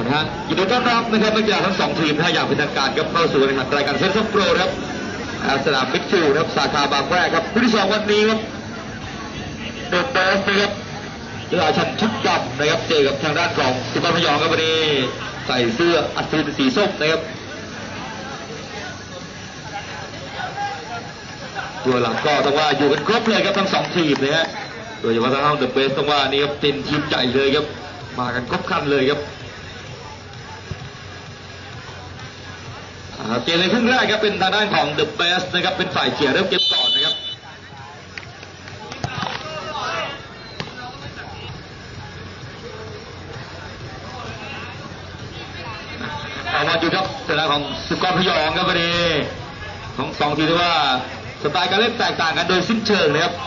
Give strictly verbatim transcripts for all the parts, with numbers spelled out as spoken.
นะฮะยินดีต้อนรับนะครับนักกีฬาทั้งสองทีมถ้าอยากเป็นทางการครับเข้าสู่รายการเซนต์โปรครับสนามมิดฟิลด์ครับสาขาบางแวกครับคู่ที่สองวันนี้ครับเดอะเบสนะครับกีฬาชั้นชุดดำนะครับเจอกับทางด้านของสุพรรณพยองครับวันนี้ใส่เสื้ออัศวินสีส้มนะครับตัวหลักก็ต้องว่าอยู่กันครบเลยครับทั้งสองทีมนะฮะโดยเฉพาะทางด้านเดอะเบสต้องว่านี่ครับเป็นทีมใหญ่เลยครับมากันครบครันเลยครับเกมในครึ่งแรกครับเป็นทางด้านของเดอะเบสนะครับเป็นฝ่ายเขี่ยเริ่มเกมก่อนนะครับเอามาอยู่ครับทางด้านของสุกรพยองครับวันนี้ของสองทีมที่ว่าสไตล์การเล่นแตกต่างกันโดยสิ้นเชิงนะครับ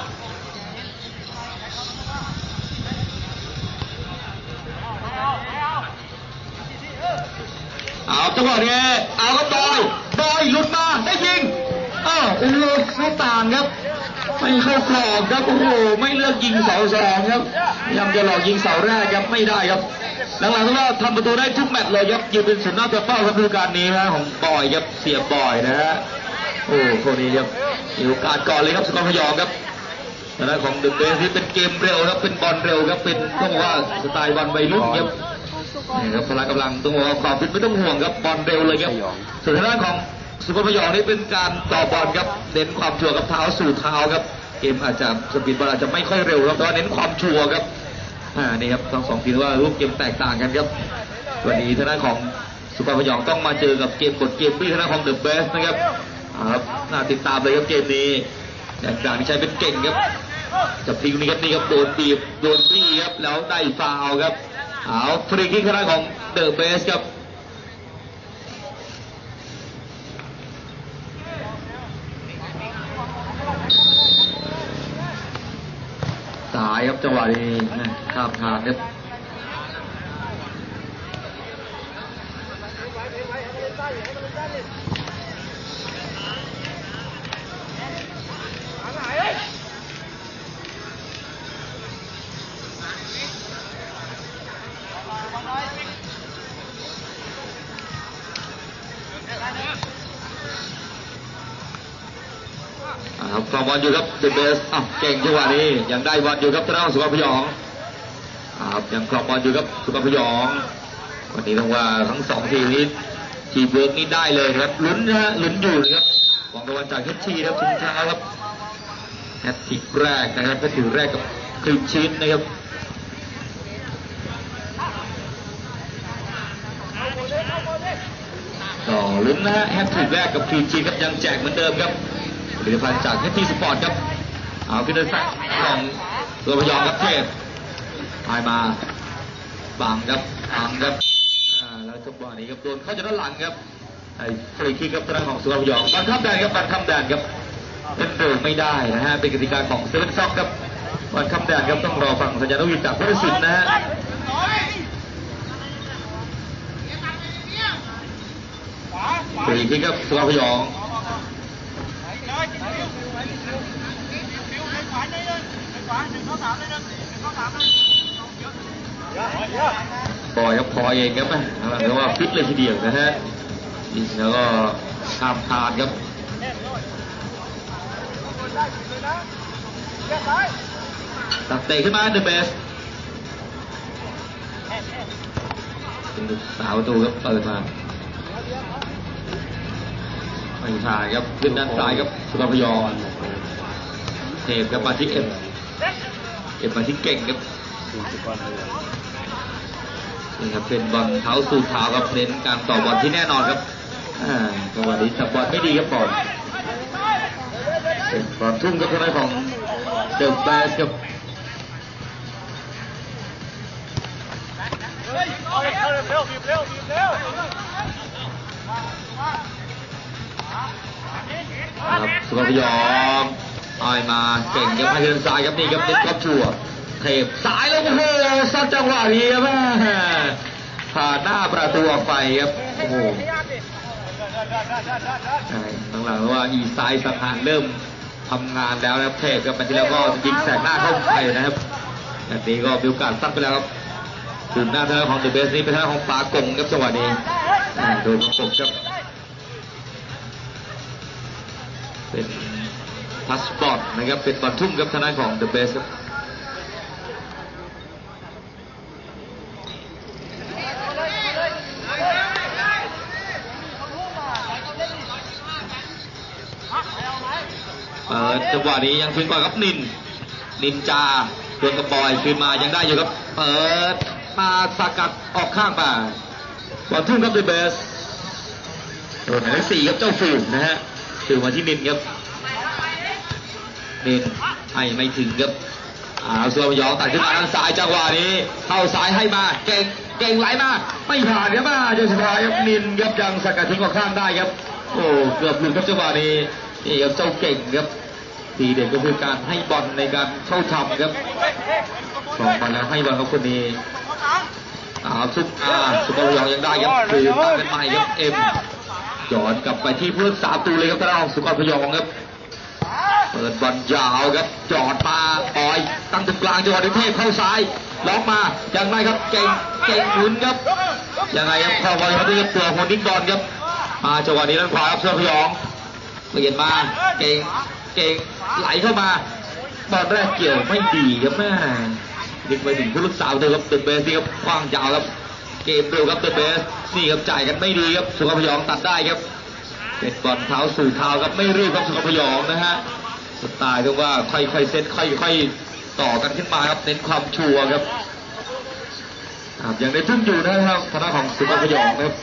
เอาจังหวะนี้เอาก็บอยบอยหลุดมาได้ยิงอ้าวโอ้โหไม่ต่างครับไม่เข้ากรอบครับโอ้โหไม่เลือกยิงเสาสองครับยังจะหลอกยิงเสาแรกครับไม่ได้ครับหลังๆต้องว่าทำประตูได้ทุกแมตช์เลยครับยืนเป็นสุดหน้าตัวเป้าครับฤดูกาลนี้นะของบอยครับเสียบอยนะฮะโอ้คนนี้ครับมีโอกาสก่อนเลยครับสุกรพยองครับแต่ละของดึกเบสที่เป็นเกมเร็วครับเป็นบอลเร็วครับเป็นต้องว่าสไตล์บอลวัยรุ่นครับนี่ครับพละกำลังต้องบอกว่าความฟิตไม่ต้องห่วงครับบอลเร็วเลยครับส่วนทางด้านของสุพรรณพยองนี่เป็นการต่อบอลครับเน้นความชัวร์กับเท้าสู่เท้าครับเกมอาจจะสปีดบอลอาจจะไม่ค่อยเร็วครับแต่ว่าเน้นความชัวร์ครับอ่านี่ครับทั้งสองทีมว่ารูปเกมแตกต่างกันครับวันนี้ทางด้านของสุพรรณพยองต้องมาเจอกับเกมกดเกมบี้ทางด้านของเดอะเบสนะครับครับน่าติดตามเลยครับเกมนี้อย่างต่างที่ใช้เป็นเก่งครับจับทีนี้ครับนี่ครับโดนตีบโดนบี้ครับแล้วได้ฟาวล์ครับเอาฟรีคิกทางด้านของเดอะเบสครับสายครับจังหวะนี้ข้ามทางครับครับครองบอลอยู่ครับเดอะเบสอ่ะเก่งจังหวะนี้ยังได้บอลอยู่ครับทางด้านสุพรรณพยองครับยังครองบอลอยู่ครับสุพรรณพยองวันนี้ต้องว่าทั้งสองทีมนี้ทีมเวิร์กนี้ได้เลยครับลุ้นนะฮะลุ้นอยู่นะครับของรางวัลจากเฮดชีครับชิงเท้าครับแฮตทริกแรกนะครับแฮตทริกแรกกับคลิปชีสนะครับต่อลุ้นนะฮะแฮตทริกแรกกับคลิปชีสครับยังแจกเหมือนเดิมครับผลิตภัณฑ์จากเฮดทีสปอร์ตครับเอาขึ้นด้วยสักของตัวพยองครับเทพพายมาบังครับบังครับแล้วจังหวะนี้ครับโดนเข้าจากด้านหลังครับไอ้ฟรีคิกครับทางของสุพรรณพยองบันข้ามแดนครับบันข้ามแดนครับเป็นเร็วไม่ได้นะฮะเป็นกติกาของเซเว่นซ็อกครับบันข้ามแดนครับต้องรอฟังสัญญาณวิทยุจากผู้ตัดสินนะฮะฟรีคิกครับสุพรรณพยองปล่อยครับพอเองครับนะเรียกว่าฟิตเลยทีเดียวนะฮะแล้วก็ข้ามผ่านครับตัดเตะขึ้นมาเดอะเบสสาวประตูครับเปิดมาไม่ผ่านครับขึ้นด้านซ้ายครับสุพรรณพยองเทปกับมาที่เอ็มเอ็มมาที่เก่งครับนี่ครับเป็นบอลเท้าสู่เท้าครับเน้นการต่อบอลที่แน่นอนครับอ่าจังหวะนี้จับบอลไม่ดีครับบอลเป็นบอลทุ่มกับทางด้านของเดอะเบสครับครับสุพรรณพยองอ้อยมาเก่งครับให้เดินซ้ายครับนี่ครับเด็ดครับชัวเทปสายแล้วโอ้โหสักจังหวะนี้ครับผ่านหน้าประตูออกไปครับโอ้โหหลังๆว่าอีซ้ายสังหารเริ่มทำงานแล้วนะครับเทปครับมันที่แล้วก็ยิงแสกหน้าเข้าไปนะครับแบบนี้ก็มีโอกาสซัดไปแล้วครับถึงหน้าเธอของเดอะเบสนี้เป็นทางของปากงครับจังหวะนี้โดนประกบครับเป็นพาสปอร์ตนะครับเป็นบอลทุ่มครับทางด้านของเดอะเบสครับเปิดจังหวะนี้ยังคืนก่อนครับนินนินจาโดนกระบอยคืนมายังได้อยู่ครับเปิดมาสกัดออกข้างมาบอลทุ่มครับเดอะเบสโดนหมายเลขสี่ครับเจ้าฟูนะฮะถึงมาที่นินครับนินให้ไม่ถึงครับอ่าส่วนยองตัดขึ้นมาทางซ้ายจังหวะนี้เข้าซ้ายให้มาเก่งเก่งไหลมาไม่ผ่านครับมาจนสุดท้ายครับนินครับยังสกัดทิ้งออกข้างได้ครับโอ้เกือบหลุดครับจังหวะนี้นี่ครับเจ้าเก่งครับทีเด็ดก็คือการให้บอลในการเข้าทำครับสองบอลแล้วให้บอลครับคนนี้อ่าซุปอาซุปเปอร์ยองยังได้ครับคือตามกันใหม่ครับเอ็มย้อนกลับไปที่ผู้รักษาประตูเลยครับท่านสุกรพยองครับเปิดบอลยาวครับจอดมาออยตั้งตรงกลางจังหวะนี้เทพเข้าซ้ายล็อกมายังไงครับเก่งเก่งหมุนครับยังไงครับเข้าบอลครับด้วยตัวโฮนดิ้งบอลครับมาจังหวะนี้ด้านขวาครับสุกรพยองเปลี่ยนมาเก่งเก่งไหลเข้ามาบอลแรกเกี่ยวไม่ดีครับแม่ดึงไปถึงผู้รักษาประตูครับเดอะเบสครับคว้างยาวครับเกมเร็วครับเดอะเบสนี่ครับจ่ายกันไม่ดีครับสุกรพยองตัดได้ครับเป็นบอลเท้าสู่เท้าครับไม่รีบครับสุกรพยองนะฮะสไตล์ต้องว่าค่อยๆเซตค่อยๆต่อกันขึ้นมาครับเน้นความชัวร์ครับยังได้ทุ่มอยู่นะครับคณะของสุกรพยองครับ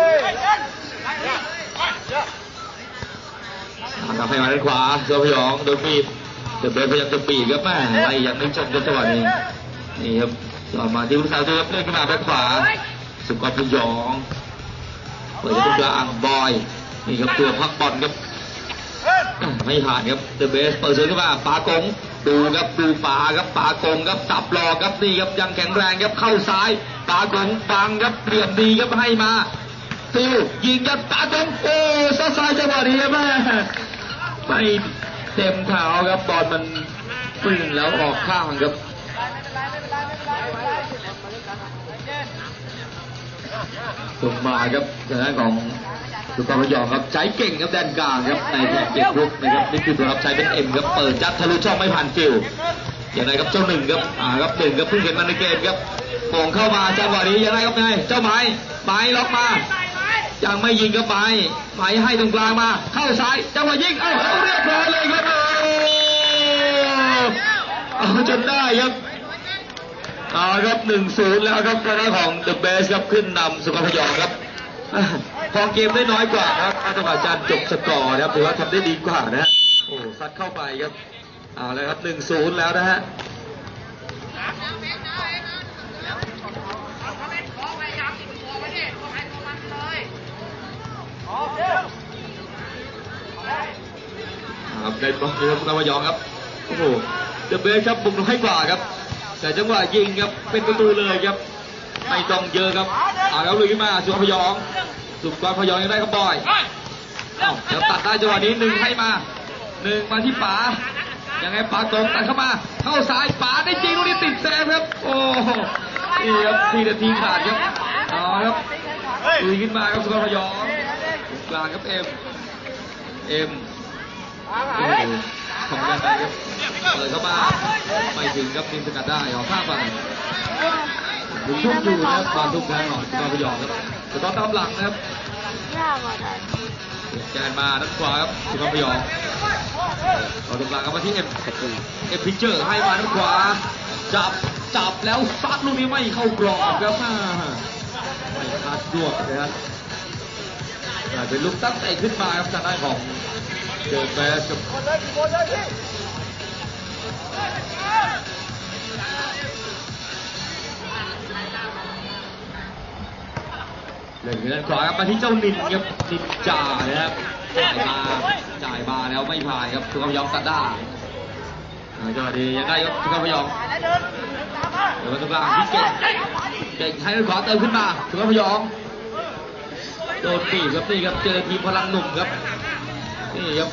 ทำให้มาด้านขวาสุกรพยองโดนปีดเดอะเบสพยายามจะปีดครับแม่อะไรยังไม่จบจังหวะนี้นี่ครับต่อมาที่ผู้สาวตัวเล่นขึ้นมาด้านขวาสุกรพยองเปิดตรงกลางบอยนี่ครับตัวพักบอลครับไม่ผ่านครับเดอะเบสเปิดเฉยขึ้นมาปากงดูครับดูปาครับปากงครับสับหลอกครับนี่ครับยังแข็งแรงครับเข้าซ้ายปากงฟังครับเปลี่ยนดีครับให้มาติวยิงครับปากงโอ้ซาซายจังหวะนี้แม่ไม่เต็มเท้าครับบอลมันปืนแล้วออกข้างครับส่งมาครับทางด้านของสุกรพยองครับใช้เก่งครับแดนกลางครับในแท็กเก็บลุกนะครับนี่คือตัวรับใช้เป็นเอ็มครับเปิดจัดทะลุช่องไม่ผ่านฟิลอย่างไรครับเจ้าหนึ่งครับอ่าครับหนึ่งครับเพิ่งเห็นมาในเกมครับโป่งเข้ามาจังหวะนี้ยังไงครับนายเจ้าไม้ไม้ล็อกมายังไม่ยิงครับไม้ไม้ให้ตรงกลางมาเข้าซ้ายจังหวะยิงเอ้าเรียบร้อยเลยครับเอาจนได้ครับเอาครับหนึ่งศูนย์แล้วครับคณะของเดอะเบสครับขึ้นนำสุกรพยองครับพอเกมได้น้อยกว่าครับจังหวะจานจบสกอร์นะครับถือว่าทำได้ดีกว่านะฮะโอ้ซัดเข้าไปครับเอาแล้วครับหนึ่งศูนย์แล้วนะฮะครับในบอลครับสุกรพยองครับโอ้โหเดอะเบสครับบุกน้อยกว่าครับแต่จังหวะยิงครับเป็นประตูเลยครับไม่ต้องเยอะครับเอาแล้วลุยขึ้นมาสุกรพยองสุกรพยองยังได้ครับบอยเอ้าเดี๋ยวตัดได้จังหวะนี้หนึ่งให้มาหนึ่งมาที่ป๋ายังไงป๋าตรงตัดเข้ามาเข้าซ้ายป๋าได้จริงลูกนี้ติดแซมครับโอ้นี่ครับทีนาทีขาดครับเอาครับลุยขึ้นมาครับสุกรพยองกลางครับเอ็มเอ็มของยังไงครับเปิดเข้ามาไม่ถึงครับมินสกัดได้ออกข้างไปถึงทุ่มอยู่นะครับตอนทุ่มแทงของสุกรพยองครับแต่ตอนตามหลังนะครับแกนมาด้านขวาครับสุกรพยองตอนตรงกลางก็มาที่เอ็มเอ็มพิเจอร์ให้มาด้านขวาจับจับแล้วซัดลูกนี้ไม่เข้ากรอบครับไม่คัดด้วยนะครับเป็นลูกตั้งเตะขึ้นมาครับทางด้านของเดอะเบสครับเล่นด้านขวาครับมาที่เจ้านินครับนินจ่านะครับจ่ายมาจ่ายมาแล้วไม่ผ่านครับสุกรพยองตัดได้จังหวะดียังได้ครับสุกรพยองเดี๋ยวมาตรงกลางที่เก่งเก่งให้ด้านขวาเติมขึ้นมาสุกรพยองโดนปีกครับนี่ครับเจอทีมพลังหนุ่มครับนี่ครับ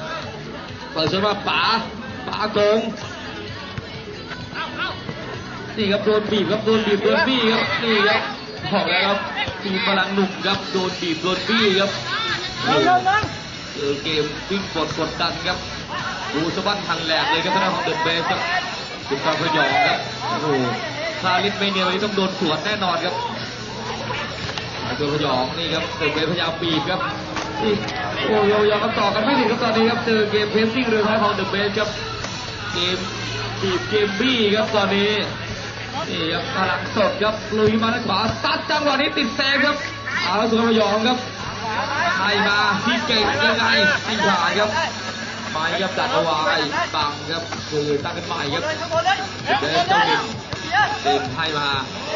เปิดเสื้อมาป๋าป๋าโกงนี่ครับโดนบีบครับโดนบีบโดนบี้ครับนี่ครับบอกแล้วครับทีมพลังหนุ่มครับโดนบีบโดนบี้ครับเจอเกมวิ่งกดกดดันครับดูสะบั้นทางแหลกเลยครับทางด้านของเดอะเบสครับสุดการพยองครับโอ้โหคาริสไม่เนียวนี้ต้องโดนสวนแน่นอนครับตัวพยองนี่ครับเดอะเบสพยายามบีบครับนี่โอ้ยยังกันต่อกันไม่ถึงครับตอนนี้ครับเจอเกมเพสซิ่งเรือท้ายของเดอะเบสครับเกมบีบเกมบี้ครับตอนนี้นี่ครับพลังสดครับลุยมาทางขวาซัดจังหวะนี้ติดแซงครับเอาสุดการพยองครับให้มาที่เก่งยังไงให้ผ่านครับไปครับดักเอาไว้บังครับคือตั้งกันใหม่ครับเดินเจ้าหนึ่งเดินให้มา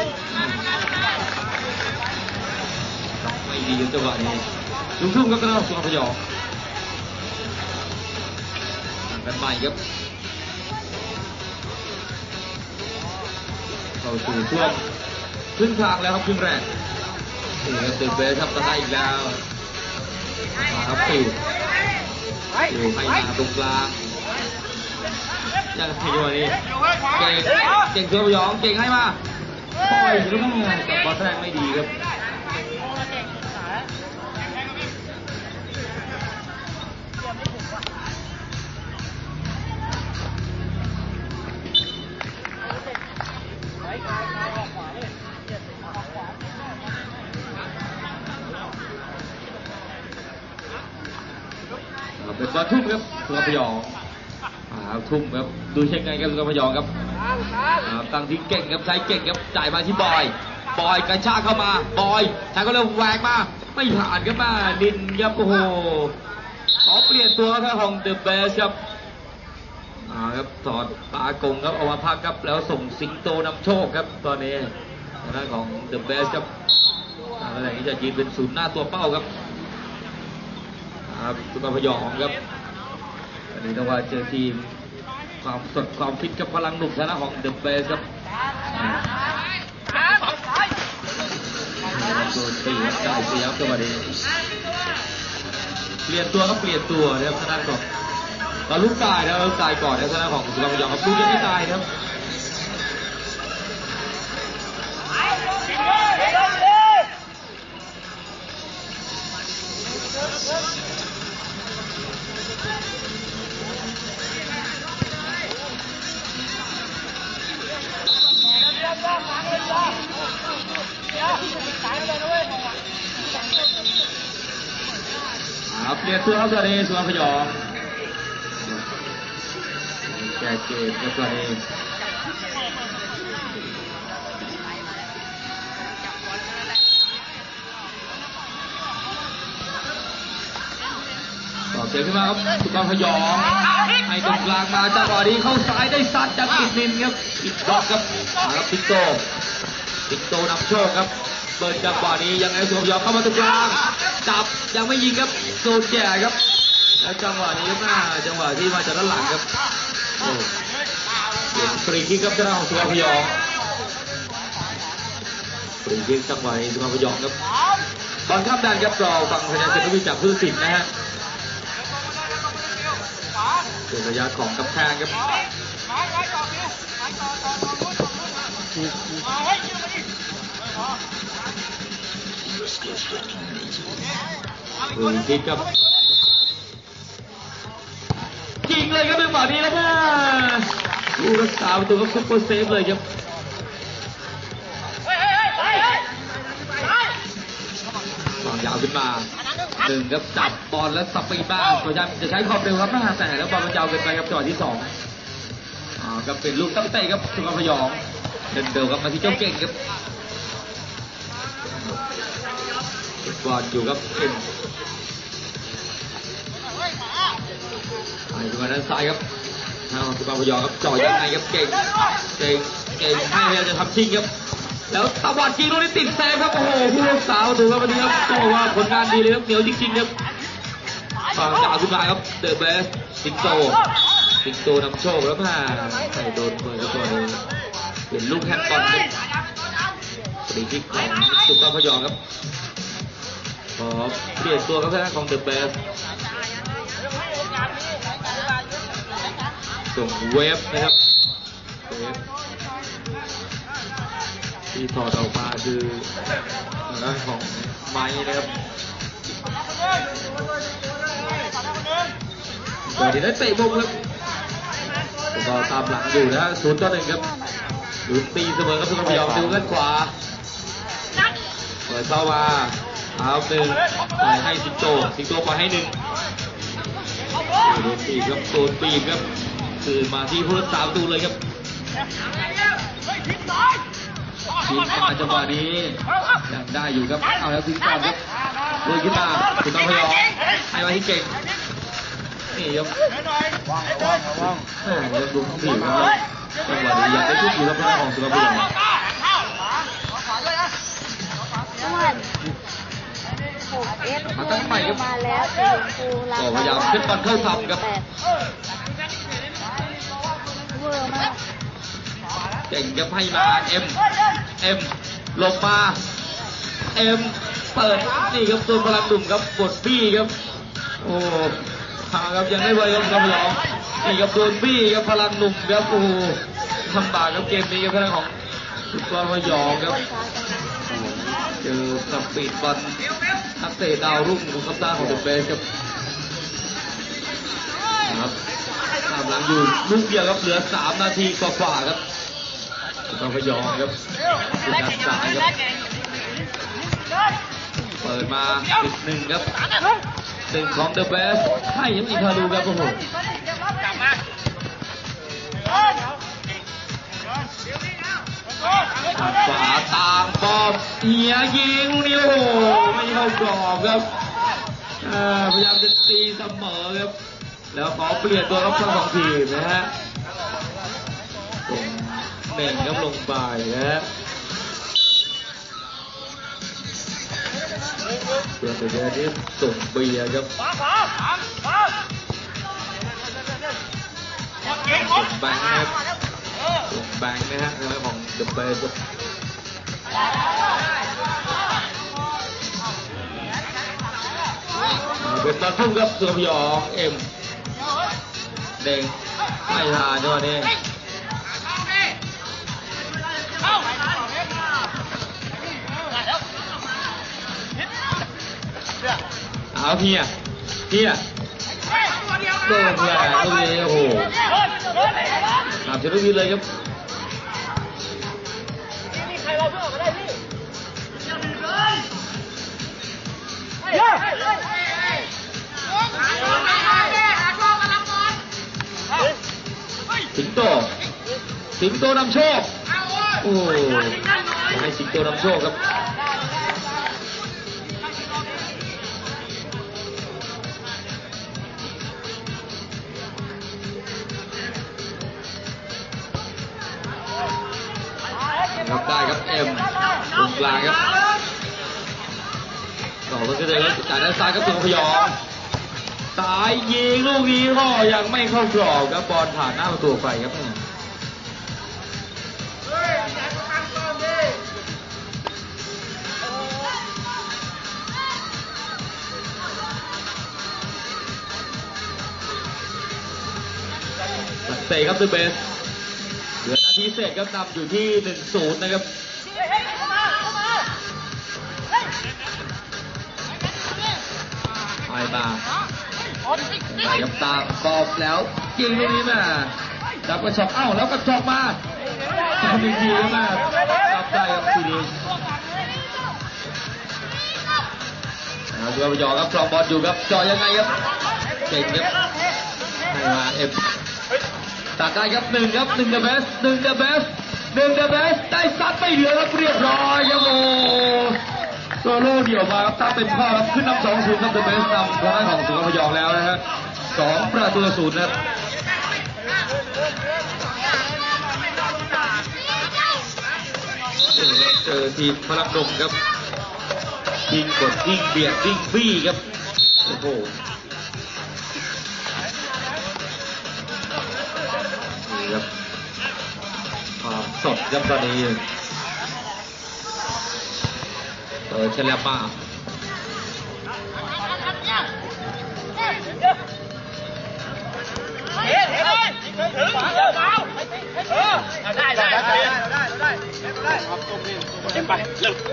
ไม่ดีจังหวะนี้ลุงทุ่มก็กระโดดสุนทรพยองตั้งกันใหม่ครับเข้าสู่ช่วงครึ่งทางแล้วครับครึ่งแรกนี่ครับตื่นเบสครับตะไคร้อีกแล้วมาครับติวอยู่ให้มาตรงกลางยังให้ด้วยนี่เก่งเก่งเสือพยองเก่งให้มาปล่อยหรือไม่กับบอลแรกไม่ดีครับเป็นบอลทุ่มครับสุนทรพยองทุ่มครับดูเช็คไงครับสุนทรพยองครับตั้งที่เก่งครับใช้เก่งครับจ่ายมาที่บอยบอยกระชากเข้ามาบอยทางก็เริ่มแหวกมาไม่ผ่านครับมาดินครับโอ้โหขอเปลี่ยนตัวครับของเดอะเบสครับครับถอดปากงครับเอามาพักครับแล้วส่งสิงโตนำโชคครับตอนนี้ทางด้านของเดอะเบสครับอะไรนี้จะยืนเป็นศูนย์หน้าตัวเป้าครับครับสุนทรพยองครับอันนี้ต้องว่าเจอทีมความสดความฟิตกับพลังหนุ่มชนะของเดอะเบสครับโดนตีครับจ่ายเสียครับจังหวะนี้เปลี่ยนตัวก็เปลี่ยนตัวนะครับทางด้านของเราลูกตายนะลูกตายก่อนนะทางด้านของสุนทรพยองครับลูกยังไม่ตายครับเปลี่ยนตัวครับตอนนี้สุนทรพยองแกเกมครับตอนนี้ต่อเกมขึ้นมาครับสุนทรพยองให้ตรงกลางมาจังหวะนี้เข้าซ้ายได้ซัดจากอิดนินครับอิดบล็อกครับครับติ๊กโตติ๊กโตนำโชคครับเปิดจังหวะนี้ยังไงสุนทรพยองเข้ามาตรงกลางจับยังไม่ยิงครับโดนแก่ครับแล้วจังหวะนี้หน้าจังหวะที่มาจากด้านหลังครับโอ้เปลี่ยนฟรีคิกครับทางด้านของสุนทรพยองฟรีคิกจังหวะนี้สุนทรพยองครับบอลข้ามแดนครับเราฟังพยานเซนต์วิจากผู้สินนะฮะเป็นระยะของกำแพงครับดูคิดครับยิงเลยครับจังหวะนี้แล้วนะดูรักษาประตูครับซุปเปอร์เซฟเลยครับวางยาวขึ้นมาหนึ่งครับจับบอลแล้วสับไปบ้างพยายามจะใช้ความเร็วครับหน้าแต่แล้วบอลมันยาวเกินไปครับจังหวะที่สองอ่าก็เป็นลูกตั้งเตะครับสุนทรพยองเดินเดินครับมาที่เจ้าเก่งครับบอลอยู่ครับเก่งไปดูมาด้านซ้ายครับทางสุนทรพยองครับจ่อยังไงครับเก่งเก่งเก่งให้พยายามจะทำชิงครับแล้วตะวันจริงลูกนี้ติดแซงครับโอ้โหผู้รักษาดูครับวันนี้ครับต้องบอกว่าผลงานดีเลยครับเหนียวจริงๆครับฝั่งจ่าขึ้นมาครับเดอะเบสสิงโตสิงโตนำโชคแล้วมาใส่โดนมือกับตัวนี้เป็นลูกแฮนด์บอลครับฟรีคิกของสุนทรพยองครับขอเปลี่ยนตัวครับทางด้านของเดอะเบสส่งเวฟนะครับเวฟที่ถอดออกมาคือด้านของไม้นะครับเดี๋ยวได้เตะมุมครับก็ตามหลังอยู่นะศูนย์ต่อหนึ่งครับดูตีเสมอครับสุขพยอมดูด้านขวาเปิดเข้ามาเอาหนึ่งปล่อยให้สิงโตสิงโตปล่อยให้หนึ่งโดนปีกครับโดนปีกครับตื่นมาที่ผู้รักษาประตูเลยครับทีมมาจังหวะนี้ยังได้อยู่ครับเอาแล้วทิ้งก่อนครับลุยขึ้นมาสุขพยอมให้มาที่เก่งนี่ครับแม่ยังดูผีนะครับจังหวะนี้ยังได้ชุดอยู่ครับหน้าของสุขพยอมมาตั้งใหม่ครับก็พยายามขึ้นบอลเข้าทำครับเก่งครับให้มาเอ็มเอ็มลงมาเอ็มเปิดนี่ครับตัวพลังดุ่มครับบดบี้ครับโอ้ทางครับยังไม่ไวครับครับพยองนี่ครับโดนบี้ครับพลังหนุ่มครับโอ้ทำบากครับเกมนี้ครับพลังของตัวพยองครับเจอกับปีดบอลนักเตะดาวรุ่งของคัปตันของเดอะเบสครับครับตามหลังอยู่ลูกเดียวครับเหลือสามนาทีกว่าๆครับตัวพยองครับด้านซ้ายครับเปิดมาอีกหนึ่งครับหนึ่งของเดอะเบสให้ยังมีคารูครับโอ้โหขวาตางบอมเฮียยิงนี่โอ้โหไม่เข้ากรอบครับพยายามจะตีเสมอครับแล้วขอเปลี่ยนตัวรับทั้งสองทีมนะฮะเน่งครับลงไปนะฮะเพื่อนตัวนี้ส่งเบียร์ครับส่งแบงค์ครับส่งแบงค์นะฮะเรื่องของเดอะเบสเป็นตอนทุ่มครับสุขพยองเอ็มเด้งไม่ทานจังหวะนี้เอาเฮียเฮียโดนแหลกลูกนี้โอ้โหตามเชลูกนี้เลยครับสิงโตสิงโตนำโชคโอ้ให้สิงโตนำโชคครับรับได้ครับเอ็มตรงกลางครับต่อไปก็เลยครับจ่ายด้านซ้ายครับสุขพยอมสายยิงลูกนี้ก็ยังไม่เข้ากรอบครับบอลผ่านหน้าประตูไปครับเตะครับตัวเบสเหลือนาทีเศษครับนำอยู่ที่ หนึ่งศูนย์ นะครับไปมาไปกับตามกอบแล้วยิงลูกนี้มาจับกระชอกเอ้าแล้วกระชอกมาทำอีกทีแล้วมาจับได้ครับทีนี้เอาดูไปจ่อครับครองบอลอยู่ครับจ่อยังไงครับเก่งครับให้มาเอฟตัดได้ครับหนึ่งครับหนึ่งเดอะเบสหนึ่งเดอะเบสหนึ่งเดอะเบสได้ซัดไม่เหลือครับเรียบร้อยครับโอ้โซโล่เดี่ยวมาครับตามเป็นพ่อครับขึ้นนำสองศูนย์ครับเดอะเบสนำทางด้านของสุขพยองแล้วนะฮะสองประตูศูนย์นะครับเจอทีมพลังดงครับยิงกดยิงเบียดยิงบี้ครับโอ้โหนี่ครับความสดครับตอนนี้เปิดเชลป้าได้ได้ได้ไปเร็ว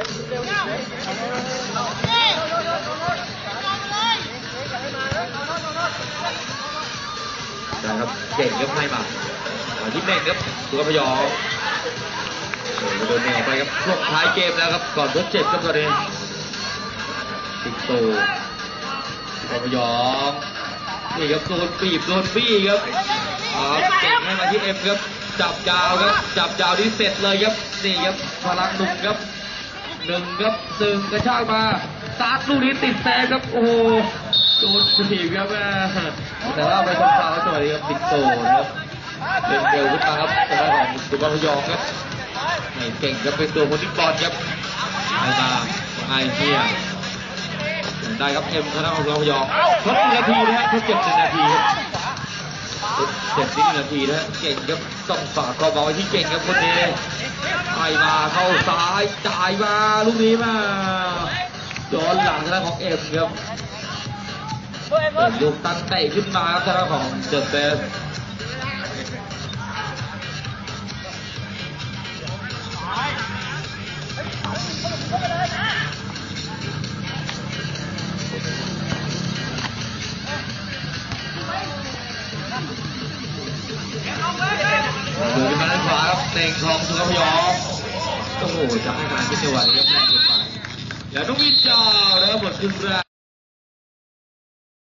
นะครับเก่งครับให้มามาที่เน่งครับดูกระพยองโอ้โหโดนเน่งออกไปครับช่วงท้ายเกมแล้วครับก่อนทดเจ็บครับตอนนี้ติดโตกระพยองนี่ครับโดนปีบโดนบี้ครับอ๋อเก่งให้มาที่เอ็มครับจับยาวครับจับยาวที่เสร็จเลยครับนี่ครับพลังหนุ่มครับหนึ่งครับหนึ่งกระชากมาซาดลูกนี้ติดแซงครับโอ้โหโดนถีบครับแม่แต่ว่าไปทำฟาวล์ตัวนี้ครับติดโตนะครับเร็วเร็วขึ้นมาครับทางด้านของสุภาพยองครับไม่เก่งครับเป็นตัวคนที่บอลครับไอ้ตาไอ้เฮียได้ครับเอ็มทางด้านของสุภาพยองทดหนึ่งนาทีนะฮะทดเจ็บหนึ่งนาทีครับเจ็บที่หนึ่งนาทีนะเก่งครับต้องฝากความหวังไว้ที่เก่งครับคนนี้ไปมาเข้าซ้ายจ่ายมาลูกนี้มาย้อนหลังทางด้านของเอ็มครับลูกตั้งเตะขึ้นมาครับทางด้านของเดอะเบสเดินมาด้านขวาครับเต่งทองสุขพยองโอ้โหจับให้ขนาดที่จังหวะนี้ครับแรงเกินไปแล้วต้องวิจารณ์แล้วหมดครึ่งแรก